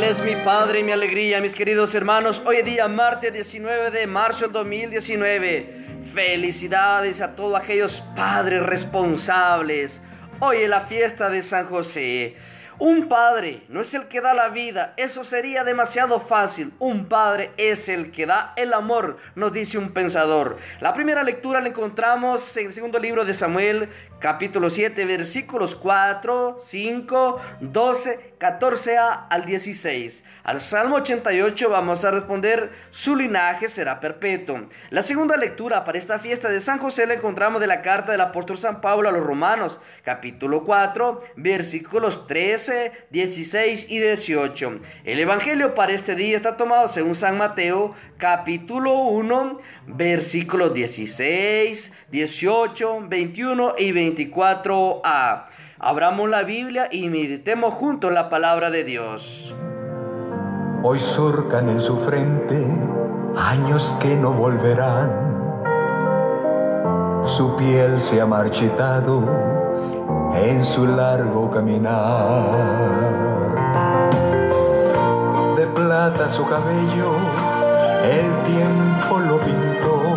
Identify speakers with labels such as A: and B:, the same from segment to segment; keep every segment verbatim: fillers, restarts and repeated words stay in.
A: es mi Padre y mi alegría, mis queridos hermanos. Hoy es día martes diecinueve de marzo del dos mil diecinueve. Felicidades a todos aquellos padres responsables. Hoy es la fiesta de San José. Un padre no es el que da la vida, eso sería demasiado fácil. Un padre es el que da el amor, nos dice un pensador. La primera lectura la encontramos en el segundo libro de Samuel, capítulo siete, versículos cuatro, cinco, doce, catorce a al dieciséis. Al Salmo ochenta y ocho vamos a responder: su linaje será perpetuo. La segunda lectura para esta fiesta de San José la encontramos de la carta del apóstol San Pablo a los Romanos, capítulo cuatro, versículos trece, dieciséis y dieciocho. El evangelio para este día está tomado según San Mateo, capítulo uno, versículos dieciséis, dieciocho, veintiuno y veinticuatro a. Abramos la Biblia y meditemos juntos la palabra de Dios.
B: Hoy surcan en su frente años que no volverán. Su piel se ha marchitado en su largo caminar. De plata su cabello, el tiempo lo pintó.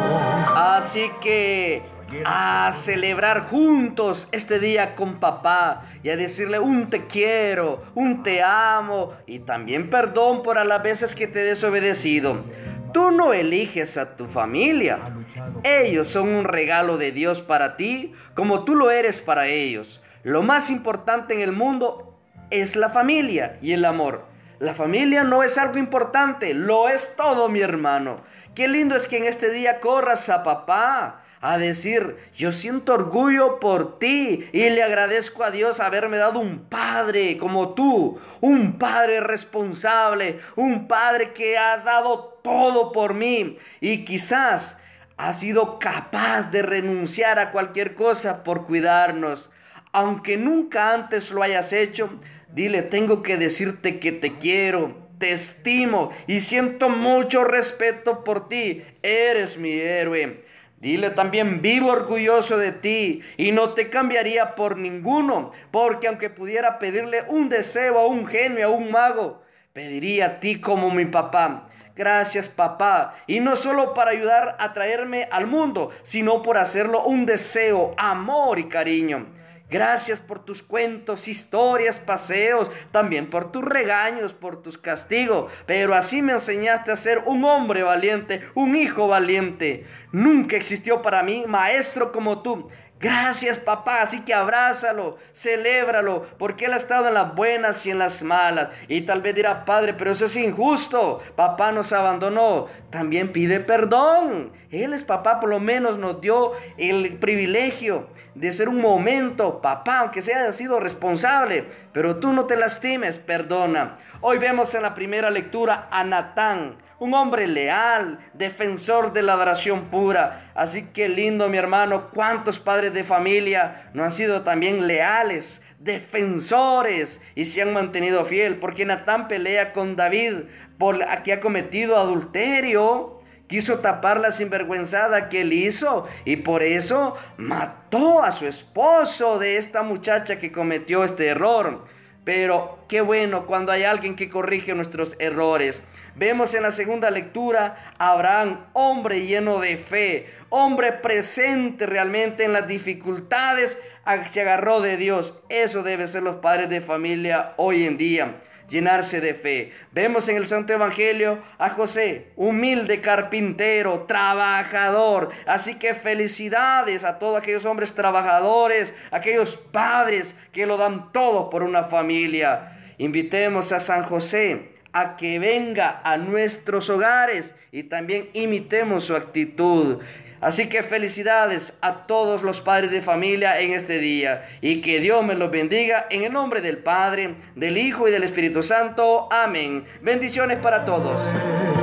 A: Así que a celebrar juntos este día con papá y a decirle un te quiero, un te amo y también perdón por a las veces que te he desobedecido. Tú no eliges a tu familia. Ellos son un regalo de Dios para ti, como tú lo eres para ellos. Lo más importante en el mundo es la familia y el amor. La familia no es algo importante, lo es todo, mi hermano. Qué lindo es que en este día corras a papá a decir: yo siento orgullo por ti y le agradezco a Dios haberme dado un padre como tú, un padre responsable, un padre que ha dado todo por mí y quizás ha sido capaz de renunciar a cualquier cosa por cuidarnos. Aunque nunca antes lo hayas hecho, dile: tengo que decirte que te quiero, te estimo y siento mucho respeto por ti, eres mi héroe. Dile también: vivo orgulloso de ti y no te cambiaría por ninguno, porque aunque pudiera pedirle un deseo a un genio, a un mago, pediría a ti como mi papá. Gracias, papá, y no solo para ayudar a traerme al mundo, sino por hacerlo un deseo, amor y cariño. Gracias por tus cuentos, historias, paseos, también por tus regaños, por tus castigos. Pero así me enseñaste a ser un hombre valiente, un hijo valiente. Nunca existió para mí maestro como tú. Gracias, papá, así que abrázalo, celébralo, porque él ha estado en las buenas y en las malas. Y tal vez dirá: padre, pero eso es injusto, papá nos abandonó. También pide perdón. Él es papá, por lo menos nos dio el privilegio de ser un momento papá, aunque sea haya sido responsable. Pero tú no te lastimes, perdona. Hoy vemos en la primera lectura a Natán, un hombre leal, defensor de la adoración pura. Así que lindo, mi hermano, cuántos padres de familia no han sido también leales, defensores y se han mantenido fiel. Porque Natán pelea con David por que ha cometido adulterio. Quiso tapar la sinvergüenzada que él hizo y por eso mató a su esposo de esta muchacha que cometió este error. Pero qué bueno cuando hay alguien que corrige nuestros errores. Vemos en la segunda lectura a Abraham, hombre lleno de fe, hombre presente realmente en las dificultades, se agarró de Dios. Eso deben ser los padres de familia hoy en día, llenarse de fe. Vemos en el Santo Evangelio a José, humilde carpintero, trabajador. Así que felicidades a todos aquellos hombres trabajadores, aquellos padres que lo dan todo por una familia. Invitemos a San José a que venga a nuestros hogares y también imitemos su actitud. Así que felicidades a todos los padres de familia en este día y que Dios me los bendiga en el nombre del Padre, del Hijo y del Espíritu Santo. Amén. Bendiciones para todos.